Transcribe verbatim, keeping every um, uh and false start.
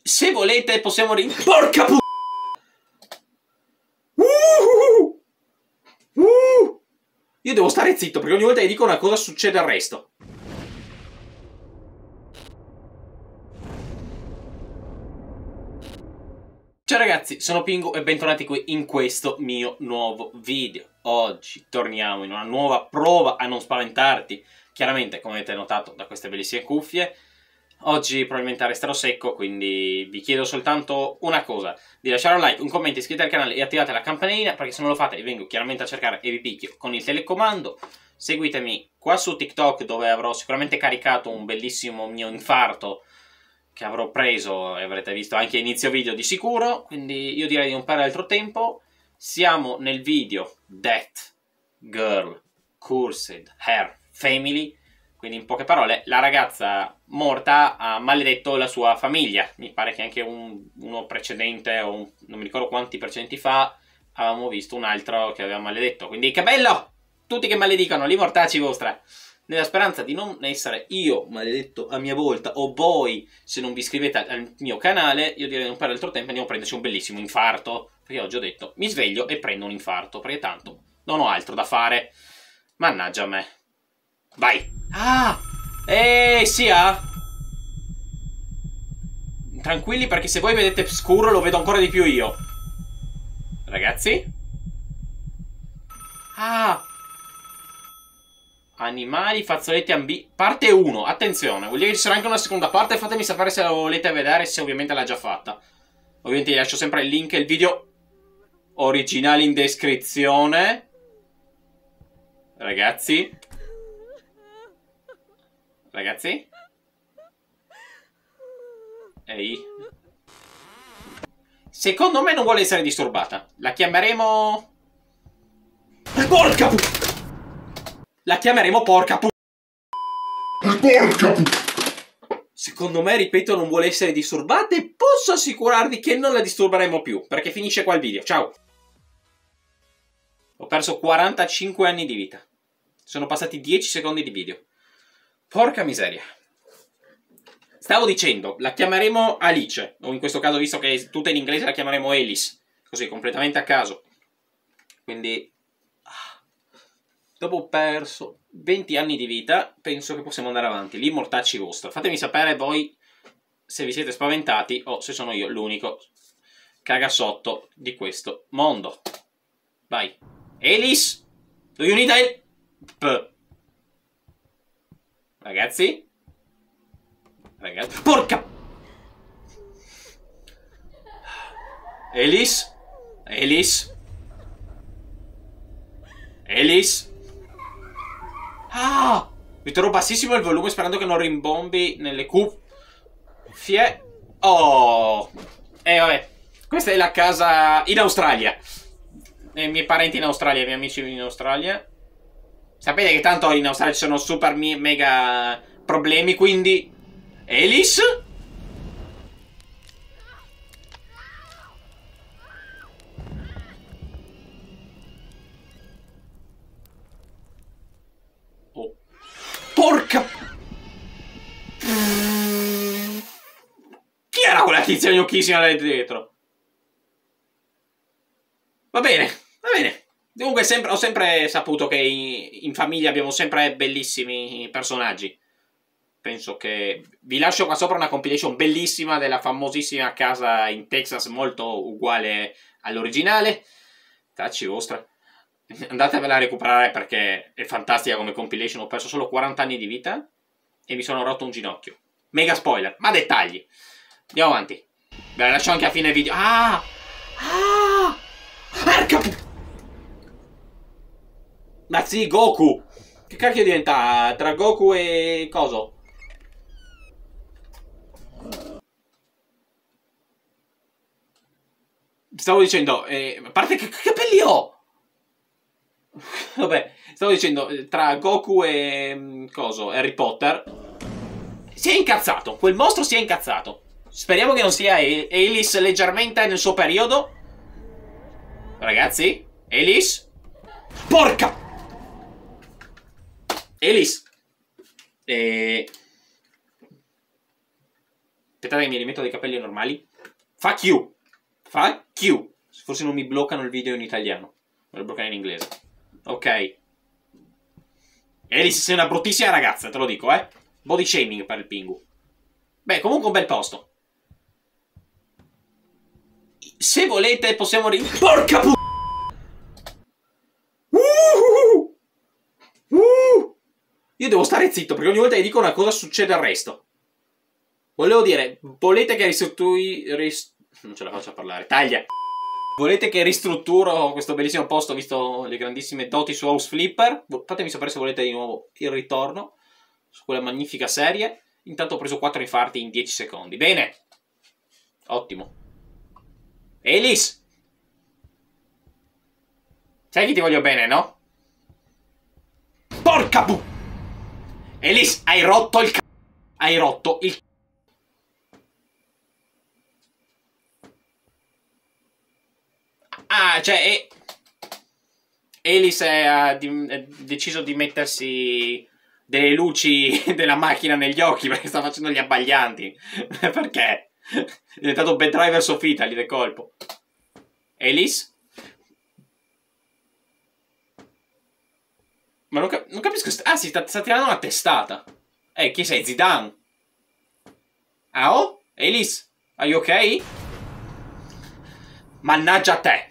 Se volete possiamo ri... Porca pu... Uh, uh, uh. Io devo stare zitto perché ogni volta che dico una cosa succede il resto. Ciao ragazzi, sono Pingu e bentornati qui in questo mio nuovo video. Oggi torniamo in una nuova prova a non spaventarti. Chiaramente, come avete notato da queste bellissime cuffie, oggi probabilmente resterò secco, quindi vi chiedo soltanto una cosa: di lasciare un like, un commento, iscrivetevi al canale e attivate la campanellina, perché se non lo fate vi vengo chiaramente a cercare e vi picchio con il telecomando. Seguitemi qua su TikTok, dove avrò sicuramente caricato un bellissimo mio infarto che avrò preso e avrete visto anche inizio video di sicuro. Quindi io direi di non perdere altro tempo. Siamo nel video Death Girl Cursed Her Family. Quindi in poche parole, la ragazza morta ha maledetto la sua famiglia. Mi pare che anche un, uno precedente, o un, non mi ricordo quanti precedenti fa, avevamo visto un altro che aveva maledetto. Quindi che bello! Tutti che maledicono, li mortacci vostra! Nella speranza di non essere io maledetto a mia volta, o voi se non vi iscrivete al mio canale, io direi di non perdere altro tempo e andiamo a prenderci un bellissimo infarto. Perché oggi ho detto, mi sveglio e prendo un infarto, perché tanto non ho altro da fare. Mannaggia a me. Vai! Ah! Eh, sì, ah! Tranquilli, perché se voi vedete scuro lo vedo ancora di più io. Ragazzi? Ah! Animali, fazzoletti, ambi... Parte uno, attenzione, vuol dire che ci sarà anche una seconda parte. Fatemi sapere se la volete vedere, se ovviamente l'ha già fatta. Ovviamente vi lascio sempre il link e il video originale in descrizione. Ragazzi? Ragazzi? Ehi? Secondo me non vuole essere disturbata. La chiameremo... Porca pu... La chiameremo porca pu... Porca pu... Secondo me, ripeto, non vuole essere disturbata e posso assicurarvi che non la disturberemo più, perché finisce qua il video. Ciao! Ho perso quarantacinque anni di vita. Sono passati dieci secondi di video. Porca miseria. Stavo dicendo, la chiameremo Alice, o in questo caso, visto che è tutta in inglese, la chiameremo Alice. Così, completamente a caso. Quindi... dopo ho perso venti anni di vita, penso che possiamo andare avanti. Lì mortacci vostro. Fatemi sapere voi se vi siete spaventati o se sono io l'unico cagassotto di questo mondo. Vai. Alice! Do you need help? Ragazzi? Ragazzi? Porca! Alice? Alice? Alice? Ah! Metterò bassissimo il volume sperando che non rimbombi nelle cuffie. Oh! E eh, vabbè. Questa è la casa in Australia. I miei parenti in Australia, i miei amici in Australia. Sapete che tanto in Australia ci sono super mega problemi, quindi... Alice? Oh. Porca... Chi era quella tizia gnocchissima là dietro? Va bene, va bene. Comunque sempre, ho sempre saputo che in, in famiglia abbiamo sempre bellissimi personaggi. Penso che vi lascio qua sopra una compilation bellissima della famosissima casa in Texas, molto uguale all'originale. Tacci vostra. Andatevela a recuperare perché è fantastica come compilation. Ho perso solo quaranta anni di vita e mi sono rotto un ginocchio. Mega spoiler, ma dettagli. Andiamo avanti. Ve la lascio anche a fine video. Ah! Ah! Porca... Ma sì, Goku! Che cacchio diventa tra Goku e... coso? Stavo dicendo... Eh, a parte che, che capelli ho! Vabbè, stavo dicendo, tra Goku e... coso? Harry Potter... Si è incazzato! Quel mostro si è incazzato! Speriamo che non sia Alice leggermente nel suo periodo. Ragazzi? Alice? Porca! Alice! E... Aspettate che mi rimetto dei capelli normali. Fuck you. Fuck you. Forse non mi bloccano il video in italiano. Me lo bloccano in inglese. Ok. Elis, sei una bruttissima ragazza, te lo dico, eh. Body shaming per il Pingu. Beh, comunque un bel posto. Se volete possiamo ri... Porca pu... Uh, uh, io devo stare zitto perché ogni volta che dico una cosa succede il resto. Volevo dire, volete che ristrutturi... Rist... Non ce la faccio a parlare, taglia. Volete che ristrutturo questo bellissimo posto visto le grandissime doti su House Flipper? Fatemi sapere se volete di nuovo il ritorno su quella magnifica serie. Intanto ho preso quattro infarti in dieci secondi. Bene. Ottimo. Elis! Sai che ti voglio bene, no? Porca pu... Elis, hai rotto il c... Hai rotto il c... Ah, cioè... È... Elis è, ha deciso di mettersi delle luci della macchina negli occhi perché sta facendo gli abbaglianti. Perché? È diventato Bad Driver of Italy del colpo. Elis? Ma non, cap non capisco... Ah, si sta, sta tirando una testata. Eh, chi sei? Zidane? Ah, oh? Elis? Are you ok? Mannaggia a te.